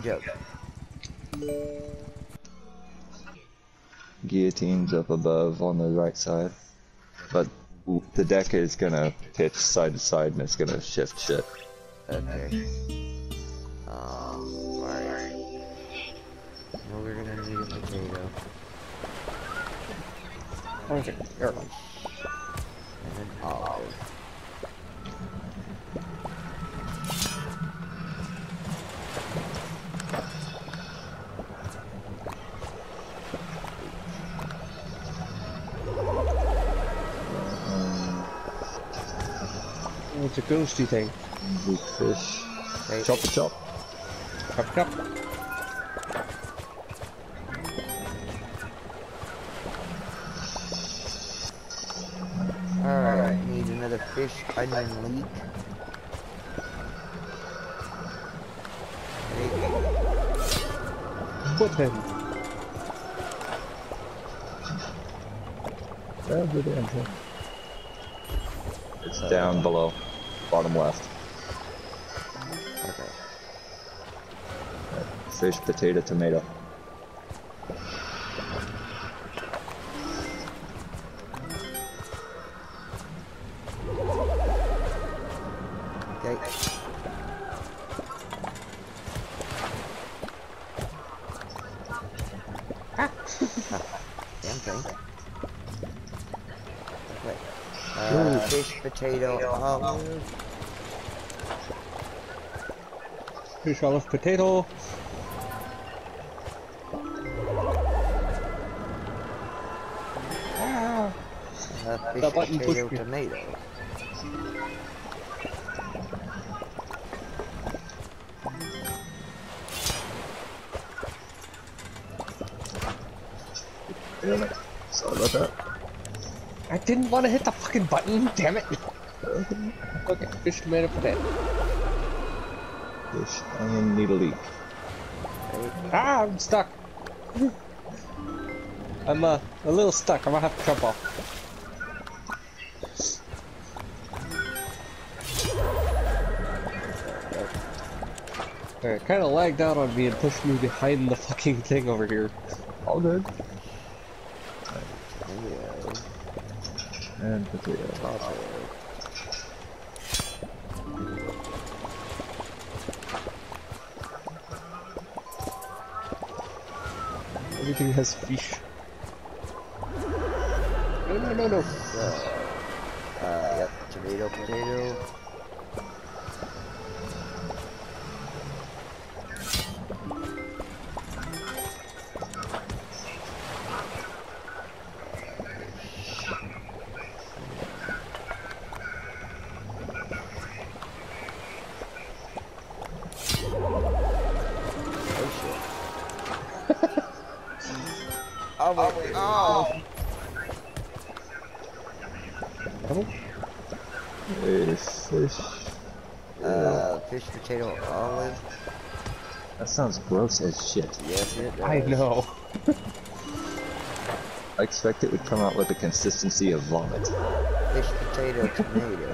joke. Guillotine's up above on the right side, but the deck is gonna pitch side to side and it's gonna shift shit. Okay. Alright. Well, we're gonna need a potato. Where is it? Here. And an olive. It's a ghosty thing. Big fish. Right. Chop it, chop. Chop, chop. Alright, need another fish, onion, leek. Put him. Grab the damn thing. It's down below, bottom left. Okay. Fish, potato, tomato. Okay. Damn thing. Okay. Fish, potato, olive. Fish, olive, potato. Fish, That button potato, pushed me. tomato. Sorry about that. I didn't want to hit the fucking button, damn it. Okay, fish, tomato, potato. Fish, onion, need a leak. Ah, I'm stuck. I'm a little stuck. I'm gonna have to jump off. It kind of lagged out on me and pushed me behind the fucking thing over here. All good. Tomato. And potato. Everything has fish. No. Yep, tomato, potato. Oh wait, oh! Fish. Fish, potato, olive. That sounds gross as shit. Yes, it does. I know. I expect it would come out with the consistency of vomit. Fish, potato, tomato.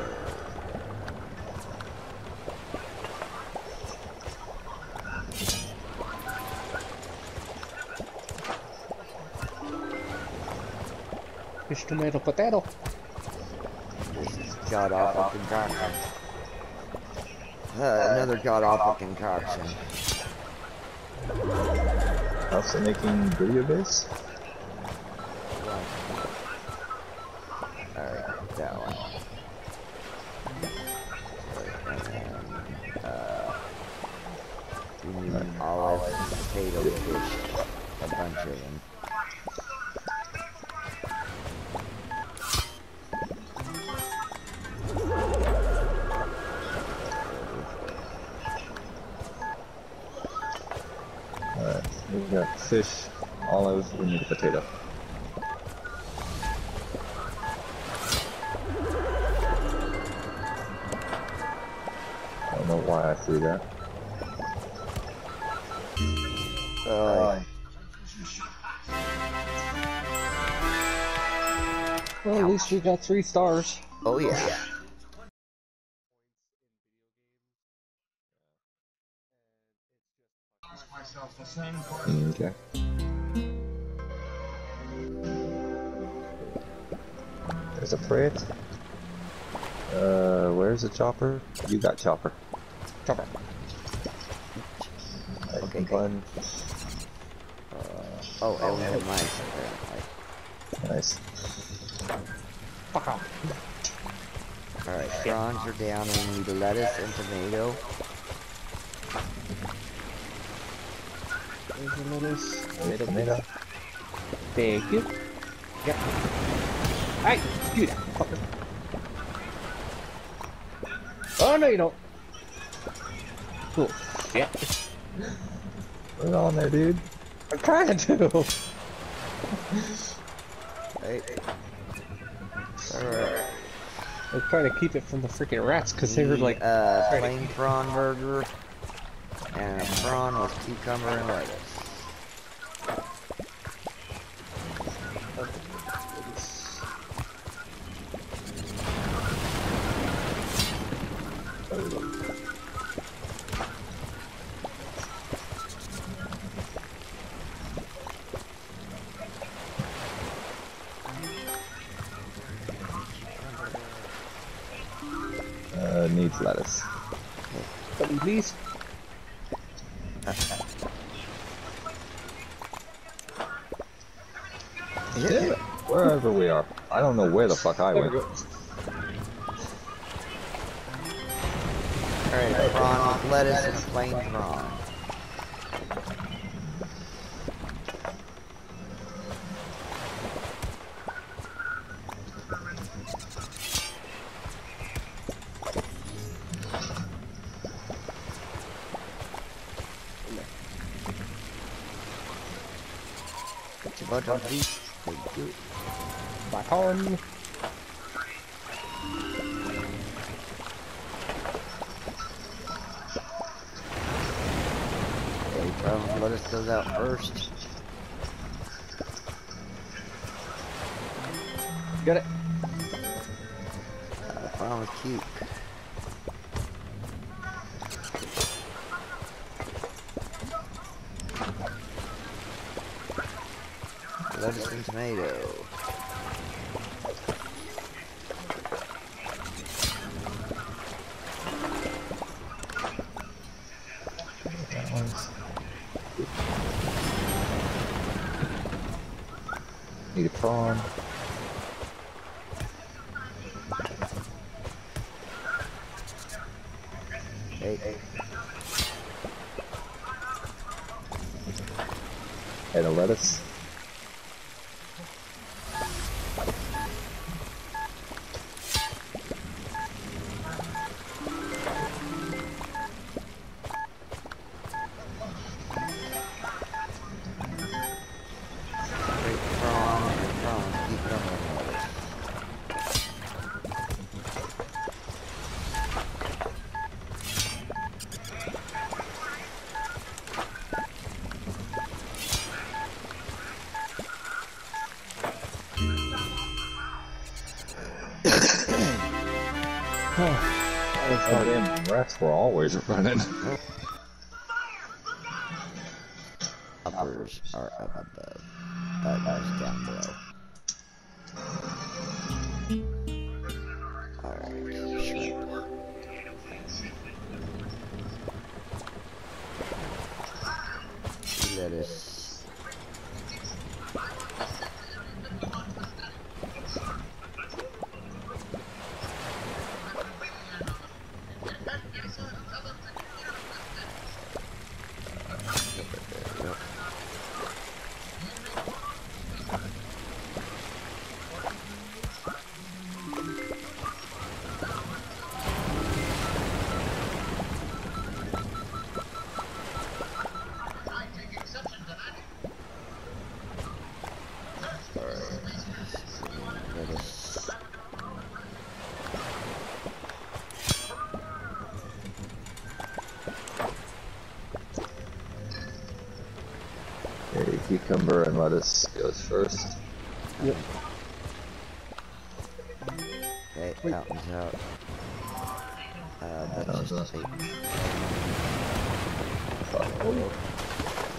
Fish, tomato, potato. This is god-awful concoction. Another god-awful concoction. Also making video base? Alright, that one. We need olive, potato, fish, a bunch of them. Alright, we've got fish, olive, we need a potato. I don't know why I threw that. Well, at least we got 3 stars. Oh yeah. Okay. There's a freight. Where's the chopper? You got chopper. Chopper. Okay. One. Oh, it was a mice, apparently. Nice. Fuck off. Alright, prawns are down. We need lettuce and tomato. There's the lettuce. Tomato. Thank you. Yep. Hey, do that, fucker. Oh no, you don't. Cool. Yeah. Put it on there, dude. I'm trying to. Right. Alright. I'm trying to keep it from the freaking rats because they were like. Plain prawn burger. And a prawn with cucumber and lettuce. Needs lettuce. Please. Yeah. Wherever we are. I don't know where the fuck I went. Alright, prawn with lettuce and a plain prawn. Bunch of these. Thank you. Back on. Okay, prawn lettuce goes out first. Got it. Prawn with cute. Lettuce and tomato. Need a prawn. Hey. And a lettuce. Rats were always running. Uppers are up above. Butters down below. Alright, shrimp. Lettuce. Okay, cucumber and lettuce goes first. Yep. Okay, fountain's out. That's just a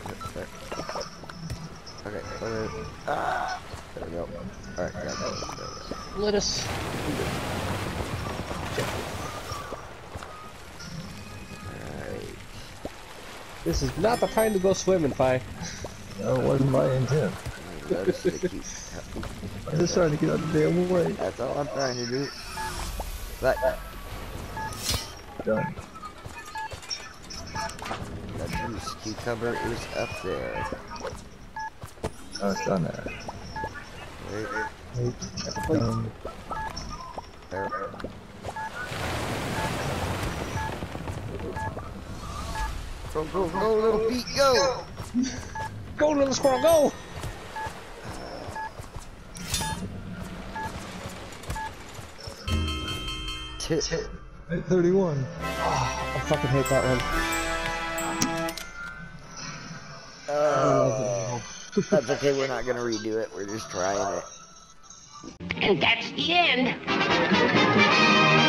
Okay, ah, there we go. Alright, got it. Let us. Alright. This is not the time to go swimming, Phi. No, it wasn't my intent. Let's keep. I'm just trying to get out of the damn way. That's all I'm trying to do. But Done. that juice cucumber is up there. Oh, it's done there. Wait, Done. there. Go, go, go, little feet, go! Go, little squirrel, go! Tit. 31. Oh, I fucking hate that one. That's okay, we're not gonna redo it, we're just trying it. And that's the end.